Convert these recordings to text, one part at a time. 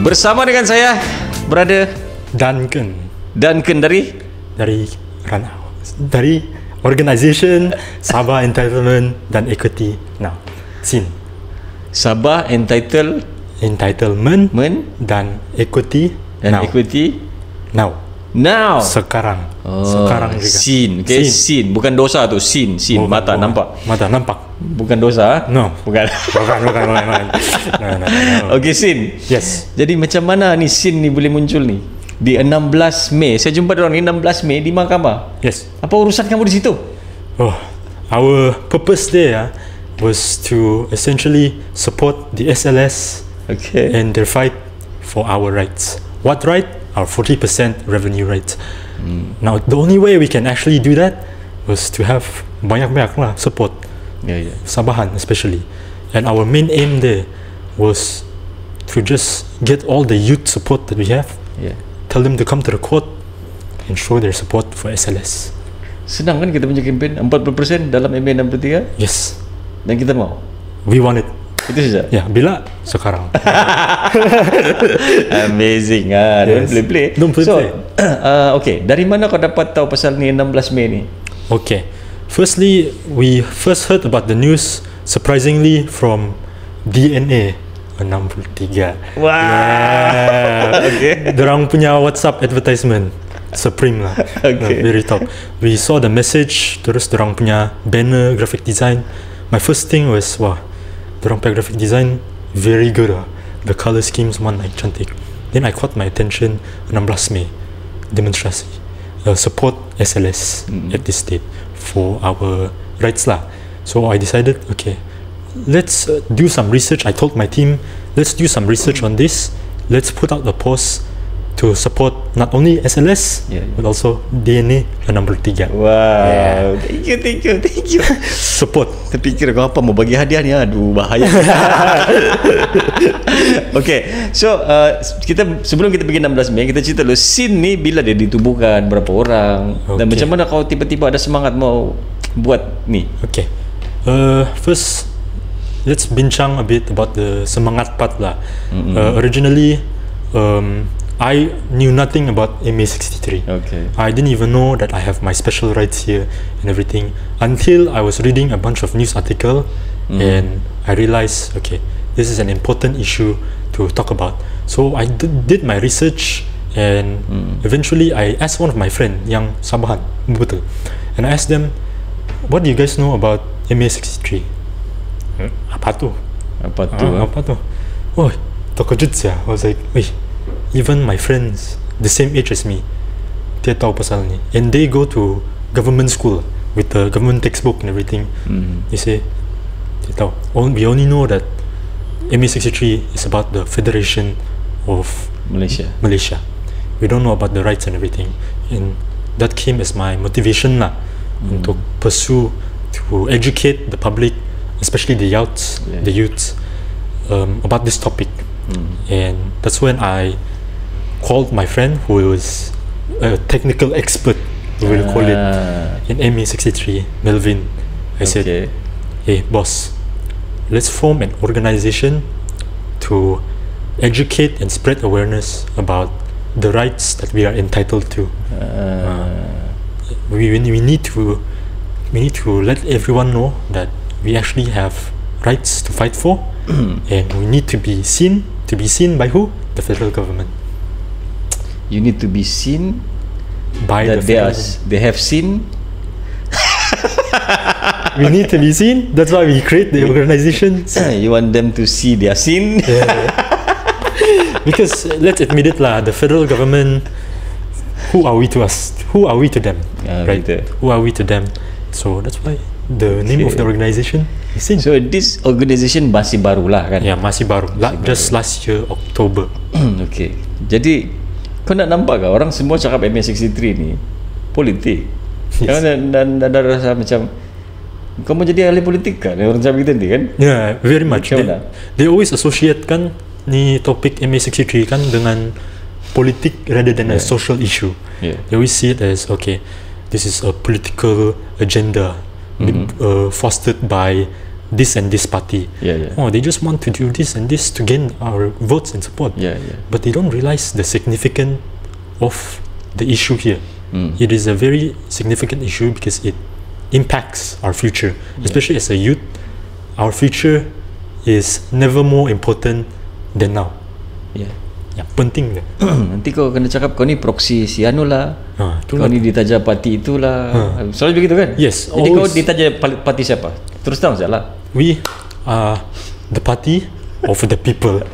Bersama dengan saya, Brother Duncan dari Organisation Sabah Entitlement dan Equity Now. SEEN. Sabah Entitlement dan Equity Now. Equity Now. Sekarang. Sekarang juga. SEEN. Okay, SEEN. Bukan dosa tu. SEEN. Mata nampak. Mata nampak. Bukan dosa. No. Bukan. Bukan. No. Okay, SEEN. Yes. Jadi macam mana ni SEEN ni boleh muncul ni? Di 16 Mei. Saya jumpa orang ni 16 Mei di mahkamah. Yes. Apa urusan kamu di situ? Oh, our purpose there was to essentially support the SLS and their fight for our rights. What right? Our 40% revenue rights. Now, the only way we can actually do that was to have banyak-banyak lah support. Sabahan especially. And our main aim there was to just get all the youth support that we have. Tell them to come to the court and show their support for SLS. Senang kan kita punya kempen 40% dalam MA 63? Yes. Dan kita mau? We want it. Itu saja? Ya, bila? Sekarang. Amazing. Don't play. Okay, dari mana kau dapat tahu pasal ni 16 Mei ni? Okay. Firstly, we first heard about the news surprisingly from DNA 63. Wow. Okay. Dorang punya WhatsApp advertisement Supreme lah. Okay. Very top. We saw the message, terus dorang punya banner, graphic design. My first thing was, wah, dorang punya graphic design very good lah. The color schemes one like cantik. Then I caught my attention 16 Mei demonstrasi support SLS at this state for our rights lah. So I decided, okay, let's do some research. I told my team, let's do some research on this. Let's put out a post to support not only SLS but also DNA 63. Wow. Thank you. Support. Terfikir kau apa mau bagi hadiah ni? Aduh, bahaya. Okay, so sebelum kita pergi 16 Mei, kita cerita dulu SEEN ni bila dia ditubuhkan, berapa orang, dan macam mana kau tiba-tiba ada semangat mau buat ni? Okay. First, let's bincang a bit about the semangat part lah. Originally, I knew nothing about MA63. Okay. I didn't even know that I have my special rights here and everything until I was reading a bunch of news article and I realized, okay, this is an important issue to talk about. So I did my research and eventually I asked one of my friend yang Sabahan, betul, and I asked them, what do you guys know about MA63? Apa tu? Oh, terkejut saya. I was like, wait, even my friends the same age as me, dia tahu pasal ni, and they go to government school with the government textbook and everything. They say, dia tahu. We only know that MA63 is about the Federation of Malaysia. We don't know about the rights and everything, and that came as my motivation lah untuk pursue, to educate the public, especially the youths, about this topic. And that's when I called my friend who was a technical expert, we will call it, in MA63, Melvin. I said, hey boss, let's form an organization to educate and spread awareness about the rights that we are entitled to. We need to let everyone know that we actually have rights to fight for, and we need to be seen by who? The federal government. You need to be seen by that they have seen. We need to be seen. That's why we create the organization. You want them to see their sin? Because let's admit it lah, the federal government, who are we to us? Who are we to them? Right? Who are we to them? So that's why the name of the organization is SEEN. So this organization masih baru lah kan? Ya, masih baru. Just last year October. Okay. Jadi kau nak nampak ke orang semua cakap MA63 ni politik? Dan ada rasa macam kau mau jadi ahli politik kan? Orang cakap gitu nanti kan? Yeah, very much. They always associate kan ni topik MA63 kan dengan politik rather than a social issue. They always see it as, okay, this is a political agenda fostered by this and this party. Oh, they just want to do this and this to gain our votes and support. But they don't realize the significance of the issue here. It is a very significant issue because it impacts our future, especially as a youth. Our future is never more important than now. Yang penting lah. Nanti kau kena cakap kau ni proksi si anu lah, kau ni ditaja parti itulah. Selalu begitu kan? Yes. Jadi kau ditaja parti siapa? Terus terang saja. We are the party of the people.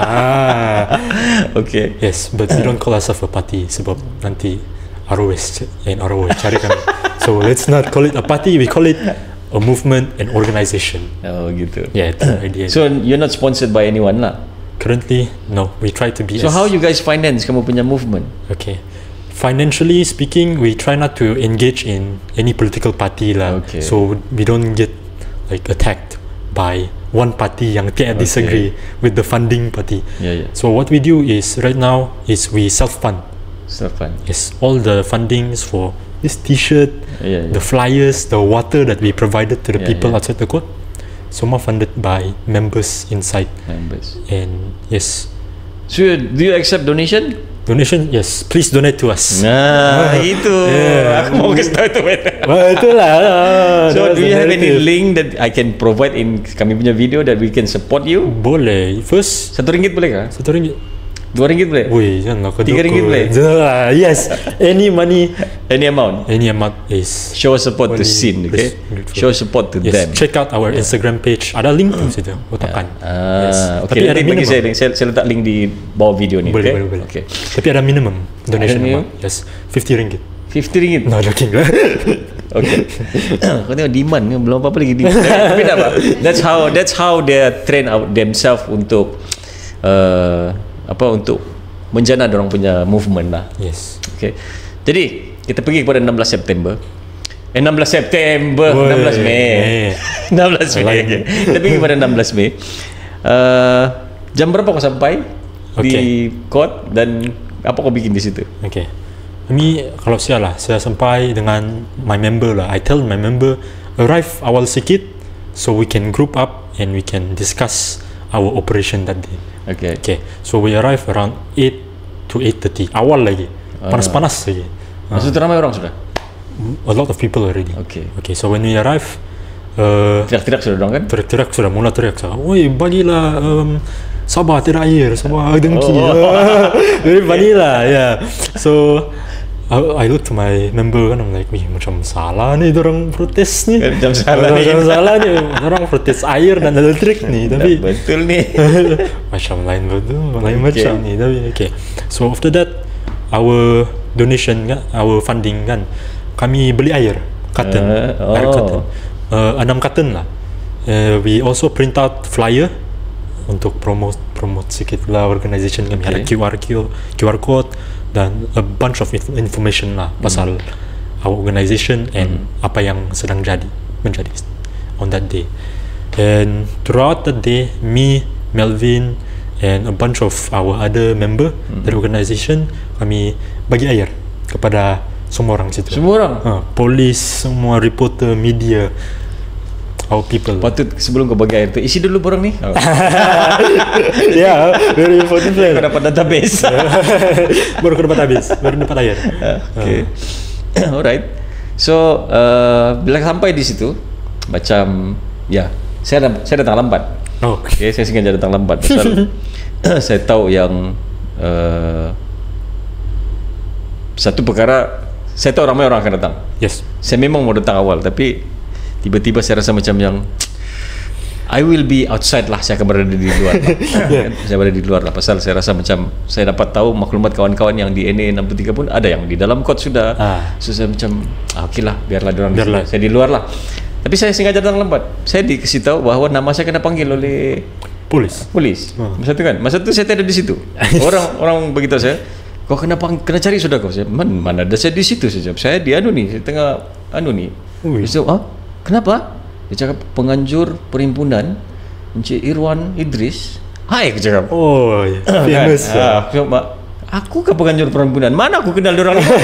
Okay. Yes, but we don't call ourselves a party sebab nanti ROS cari kami. So let's not call it a party. We call it a movement and organization. Oh gitu. Yeah, it's an idea. So you're not sponsored by anyone lah? Currently, no. We try to be. So how you guys finance kamu punya movement? Okay. Financially speaking, we try not to engage in any political party lah. Okay. So we don't get like attacked by one party yang disagree with the funding party. So what we do is right now is we self-fund. Self-fund. Yes, all the fundings for this T-shirt, the flyers, the water that we provided to the people outside the court. Semua funded by members inside. And yes. So do you accept donation? Donation, yes. Please donate to us. Nah, itu. Aku mau kasih tahu itu. Itulah. So do you have any link that I can provide in kami punya video that we can support you? Boleh. First, RM1 boleh kah? RM1. RM2 boleh? Wih, janganlah kau RM3 boleh? Yes. Any money. Any amount is show support to Sin, okay? Show support to them. Check out our Instagram page. Ada link tu situ. Kotakan. Okay, nanti bagi saya link. Saya letak link di bawah video ni. Boleh. Okay. Tapi ada minimum donation amount. Yes, RM50. RM50? No, joking lah. Okay. Kau tengok demand ni belum apa-apa lagi. Tapi tak apa. That's how they train out themselves untuk untuk menjana orang punya movement lah. Yes. Okay. Jadi kita pergi kepada 16 September. 16 Mei. 16 Mei. Kita pergi kepada 16 Mei. Jam berapa kau sampai di court dan apa kau bikin di situ? Okay. Kalau saya sampai dengan my member lah. I tell my member arrive awal sikit so we can group up and we can discuss our operation that day. Okay. So we arrive around 8 to 8:30. Awal lagi. Panas-panas lagi. Maksudnya ramai orang sudah? A lot of people already. Okay. So when we arrive, teriak-teriak sudah dong kan? Teriak sudah mula teriak. Woi, bagilah Sabah tidak air, Sabah dengki. Very funny lah. Yeah. So I look to my member kan, I'm like, wih, macam salah nih orang protes ni. Macam salah nih orang protes air dan elektrik nih. Tapi betul nih. Macam lain macam nih. Tapi okay. So after that, our donation kan, our funding kan, kami beli air carton, air carton, 6 carton lah. We also print out flyer untuk promote sikit lah organisation kami. Ada QR code dan a bunch of information lah pasal our organisation and apa yang sedang menjadi on that day. And throughout that day, me, Melvin and a bunch of our other member dari organisation, kami bagi air kepada semua orang situ. Semua orang? Polis, semua reporter, media, our people. Patut sebelum kau bagi air tu isi dulu borang ni. Yeah, very important plan. Kau dapat database. Baru kau dapat air. Okay. Alright. So bila sampai di situ, macam saya datang lambat. Okay, saya sengaja datang lambat pasal saya tahu yang satu perkara, saya tahu ramai orang akan datang. Yes. Saya memang mau datang awal, tapi tiba-tiba saya rasa macam yang I will be outside lah, saya akan berada di luar lah. Saya berada di luar lah, pasal saya rasa macam saya dapat tahu maklumat kawan-kawan yang di NA 63 pun ada yang di dalam court sudah. So saya macam okey lah, biarlah diorang di sini, saya di luar lah. Tapi saya sengaja datang lambat. Saya dikasih tahu bahawa nama saya kena panggil oleh polis. Masa tu saya tidak ada di situ. Orang beritahu saya, kau kena cari sudah kau. Saya, mana ada saya di situ saja. Saya di saya tengah ni. So, kenapa? Dia cakap penganjur perhimpunan Encik Irwan Idris. Hai, aku cakap. Oh, famous. Aku ke penganjur perhimpunan? Mana aku kenal diorang ni?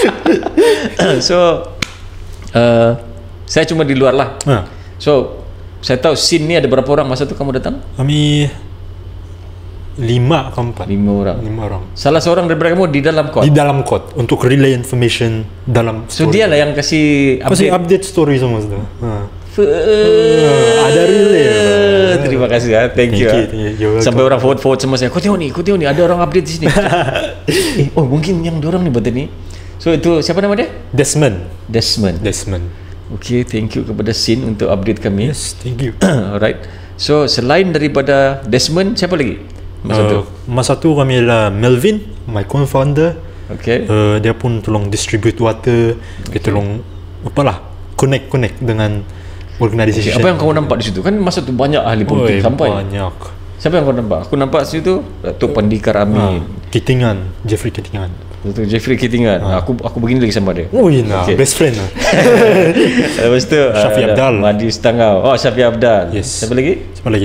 So, saya cuma di luar lah. So, Saya tahu scene ni ada berapa orang masa tu kamu datang? Kami 5 ke 4. 5 orang. 5 orang. Salah seorang daripada kamu di dalam court. Di dalam court untuk relay information dalam So story. dia lah yang kasih Kasih update. update story semua tu. Ada relay. Terima kasih thank you. You're welcome. Sampai orang forward sama saya. Kau tengok ni, ada orang update di sini. Oh mungkin yang diorang ni betul ni. So itu siapa nama dia? Desmond. Okay, thank you kepada Sin untuk update kami. Yes, thank you. Alright. So selain daripada Desmond, siapa lagi? Masa tu kami adalah Melvin, my co-founder. Okay. Dia pun tolong distribute water, dia tolong apalah connect dengan organisation. Apa yang kau nampak di situ? Kan masa tu banyak ahli politik sampai. Banyak. Siapa yang kau nampak? Aku nampak situ Datuk Pandikar Amin, Jeffrey Kitingan. Datuk Jeffrey Kitingan. Aku begini lagi sama dia. Oh iya, best friend lah. Lepas tu Syafi Abdal. Madi Stangau. Oh, Syafi Abdal. Yes. Siapa lagi?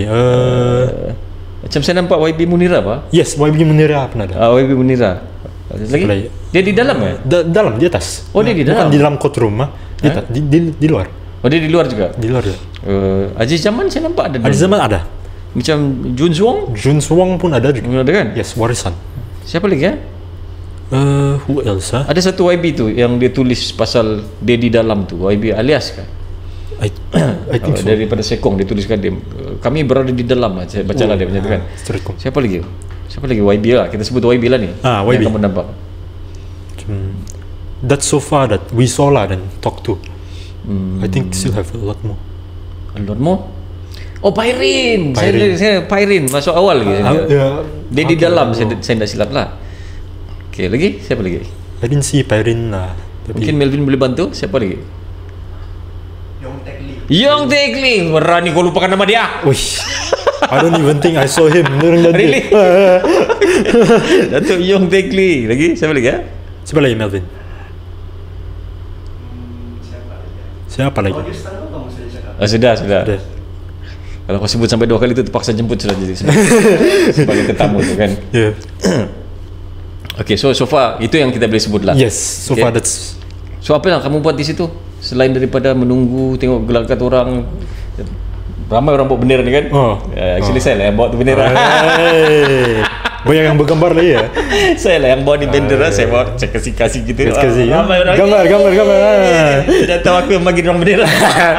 Macam saya nampak YB Munira apa? Yes, YB Munira pernah ada. YB Munira. Lagi? Dia di dalam dalam, di atas. Oh, dia di dalam. Bukan di dalam courtroom di luar. Oh, dia di luar juga? Di luar dia. Aziz Zaman saya nampak ada. Aziz Zaman ada. Macam Jun Suong pun ada juga. Ada kan? Yes, warisan. Siapa lagi Who else? Ada satu YB tu yang dia tulis pasal dia di dalam tu. YB alias kan? I think so. Daripada Sekong dia tuliskan dia. Kami berada di dalam. Saya baca lah dia macam tu kan. Siapa lagi? YB lah. Kita sebut YB lah ni. YB. Yang kamu nampak. That's so far that we saw lah dan talk to. I think still have a lot more. A lot more? Oh, Pairin. Saya Pairin masuk awal lagi. Dia di dalam saya tak silap lah. Okay, lagi? Siapa lagi? I didn't see Pairin lah. Mungkin Melvin boleh bantu. Siapa lagi? Yong Taek Ling. Berani kau lupakan nama dia. Uish, I don't even think I saw him. Really? Datuk Yong Taek Ling. Lagi? Siapa lagi? Siapa lagi Melvin? Siapa lagi? Sudah. Kalau kau sebut sampai 2 kali tu terpaksa jemput sudah jadi sebagai tetamu tu kan. Yeah. Okay, so far itu yang kita boleh sebut lah. Yes, so far that's. So apa yang kamu buat di situ selain daripada menunggu tengok gelagat orang? Ramai orang bawa bendera ni kan? Actually saya lah yang bawa tu bendera. Banyak yang bergambar lagi ya? Saya lah yang bawa ni bendera. Saya bawa kasih gitu. Gambar. Dah tahu aku yang bagi orang bendera.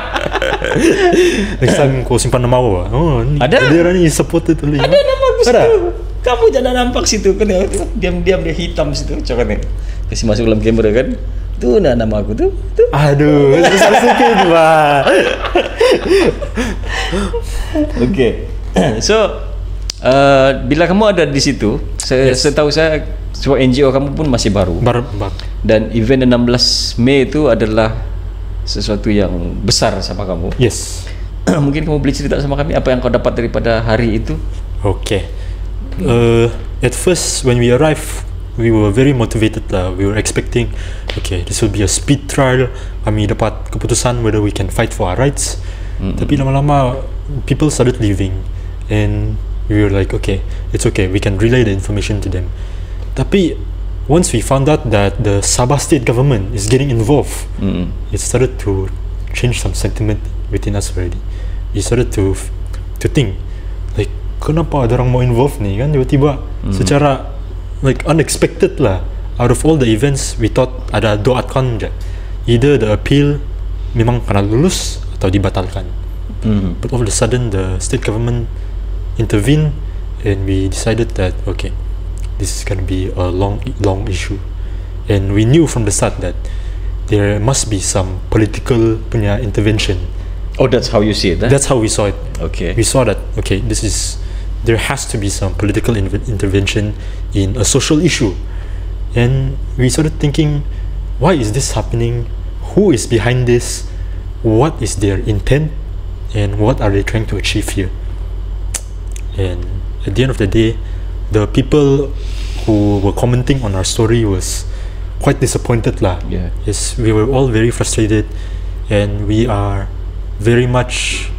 Next time kau simpan nama aku. Ada bendera ni supported oleh. Ada nama aku situ. Kamu jangan nampak situ kan? Diam-diam dia hitam situ. Coba ni kasih masuk dalam kamera kan? Tu nama aku tu. Aduh, besar sikit bah. Okay. So bila kamu ada di situ, setahu saya sebab NGO kamu pun masih baru. Dan event 16 Mei itu adalah sesuatu yang besar sama kamu. Yes. Mungkin kamu boleh cerita sama kami apa yang kau dapat daripada hari itu? Okay. At first when we arrived, we were very motivated lah. We were expecting, okay, this will be a speed trial. Kami dapat keputusan whether we can fight for our rights. Tapi lama-lama people started leaving, and we were like, okay, it's okay, we can relay the information to them. Tapi once we found out that the Sabah state government is getting involved, it started to change some sentiment within us already. We started to think, like, kenapa ada orang mau involve ni kan tiba-tiba secara like unexpected lah. Out of all the events, we thought ada doakan je, either the appeal memang kena lulus atau dibatalkan. But all of a sudden the state government intervened, and we decided that okay, this is going to be a long issue, and we knew from the start that there must be some political punya intervention. Oh, that's how you see it? That's how we saw it. Okay. We saw that okay, there has to be some political intervention in a social issue, and we started thinking, why is this happening? Who is behind this? What is their intent, and what are they trying to achieve here? And at the end of the day, the people who were commenting on our story was quite disappointed lah. Yeah. Yes, we were all very frustrated, and we are very much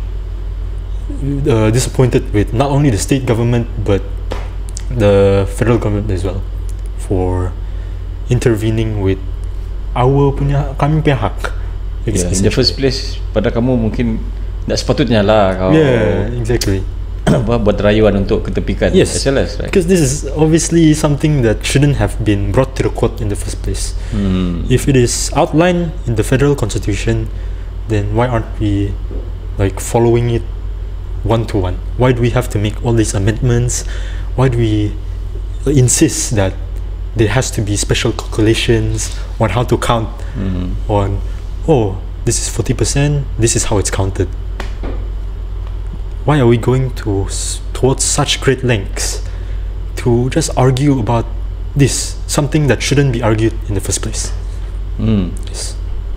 disappointed with not only the state government but the federal government as well for intervening with kami punya hak. Yeah, in the first place, pada kamu mungkin Tak sepatutnya lah kau exactly. buat rayuan untuk ketepikan SLS, right? Because this is obviously something that shouldn't have been brought to the court in the first place. If it is outlined in the federal constitution, then why aren't we like following it one to one? Why do we have to make all these amendments? Why do we insist that there has to be special calculations on how to count on, oh, this is 40%, this is how it's counted? Why are we going towards such great lengths to just argue about this, something that shouldn't be argued in the first place? Yes.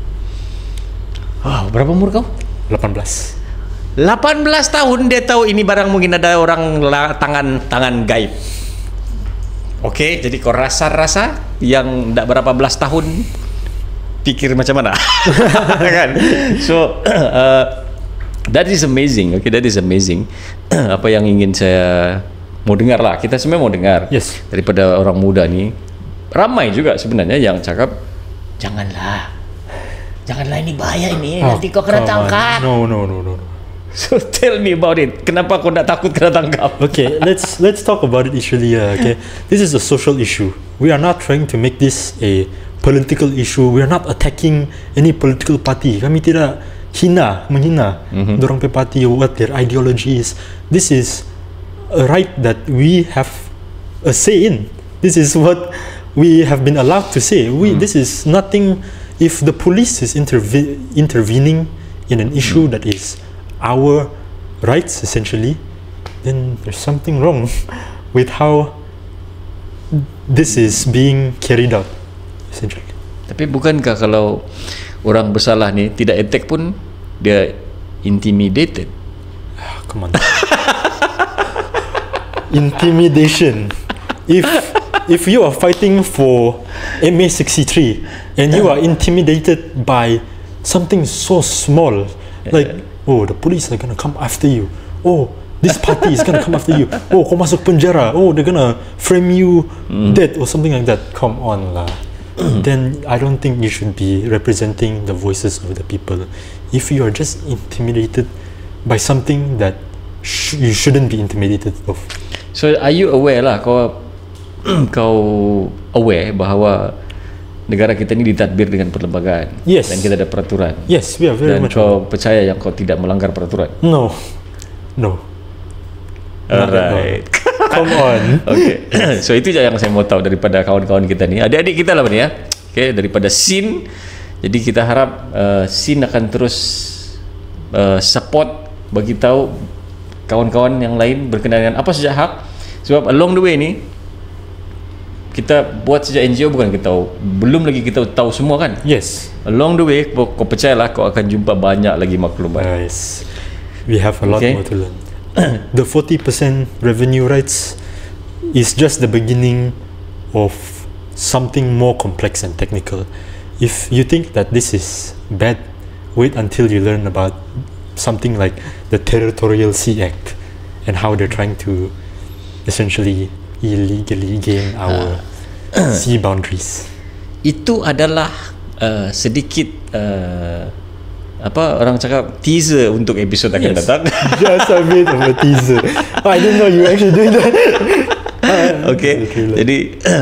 Berapa umur kau? 18 tahun dia tahu ini barang mungkin ada orang tangan gaib. Okey, jadi kau rasa yang tak berapa belas tahun pikir macam mana? Kan? So that is amazing. Okay, that is amazing. Apa yang ingin saya mau dengar lah. Kita semua mau dengar. Yes. Daripada orang muda ni, ramai juga sebenarnya yang cakap janganlah ini bahaya ini. Nanti kau kena tangkap. No. So tell me about it. Kenapa kau tak takut kena tangkap? Okay, let's talk about it issue. Okay, this is a social issue. We are not trying to make this a political issue. We are not attacking any political party. Kami tidak menghina dorang pe party or what their ideology is. This is a right that we have a say in. This is what we have been allowed to say. This is nothing. If the police is intervening in an issue that is our rights essentially, then there's something wrong with how this is being carried out essentially. Tapi bukankah kalau orang bersalah ni tidak attack pun dia intimidated? Come on. Intimidation. If you are fighting for MA63 and you are intimidated by something so small, like, oh, the police are gonna come after you, oh, this party is gonna come after you, oh, kau masuk penjara, oh, they're gonna frame you dead or something like that. Come on lah. Then I don't think you should be representing the voices of the people. If you are just intimidated by something that you shouldn't be intimidated of. So are you aware lah, kau aware bahawa negara kita ni ditadbir dengan perlembagaan? Yes. Dan kita ada peraturan. Yes, we are very dan much. Dan kau percaya yang kau tidak melanggar peraturan? No. Alright. Come on. Okay. So itu je yang saya mau tahu daripada kawan-kawan kita ni, adik-adik kita lah ni ya. Okay, daripada SIN. Jadi kita harap SIN akan terus support, bagi tahu kawan-kawan yang lain berkenaan dengan apa saja hak. Sebab along the way ni kita buat sejak NGO, bukan kita tahu, belum lagi kita tahu semua kan. Yes. Along the way kau percayalah kau akan jumpa banyak lagi maklumat. Yes. We have a lot more to learn. The 40% revenue rights is just the beginning of something more complex and technical. If you think that this is bad, wait until you learn about something like the Territorial Sea Act and how they're trying to essentially illegally gain our sea boundaries. Itu adalah sedikit apa orang cakap teaser untuk episod akan datang. Just a bit of a teaser. I didn't know you actually doing that. Okay. Jadi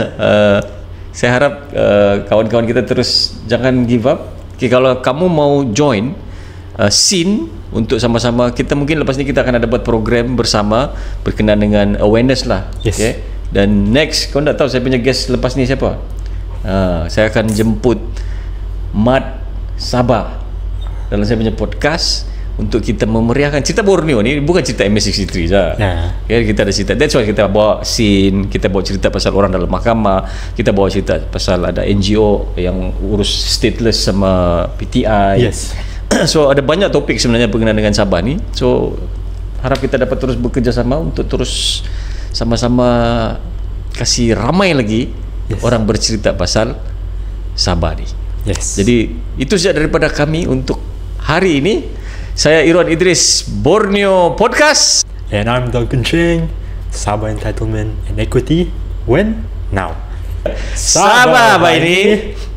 saya harap kawan-kawan kita terus jangan give up. Okay, kalau kamu mau join SIN untuk sama-sama, kita mungkin lepas ni kita akan ada buat program bersama berkenaan dengan awareness lah. Yes. Okay. Dan next, kau tak tahu saya punya guest lepas ni siapa? Saya akan jemput Mat Sabah dalam saya punya podcast untuk kita memeriahkan cerita Borneo ni. Bukan cerita MA63 saja. Okay, kita ada cerita. That's why kita bawa SIN, kita bawa cerita pasal orang dalam mahkamah, kita bawa cerita pasal ada NGO yang urus stateless sama PTI. Yes. So ada banyak topik sebenarnya berkenaan dengan Sabah ni. So harap kita dapat terus bekerjasama untuk terus sama-sama kasih ramai lagi orang bercerita pasal Sabah ni. Yes. Jadi itu saja daripada kami untuk hari ini. Saya Irwan Idris, Borneo Podcast. And I'm Duncan Cheng, Sabah Entitlement and Equity. When? Now. Sabah, Sabah ini.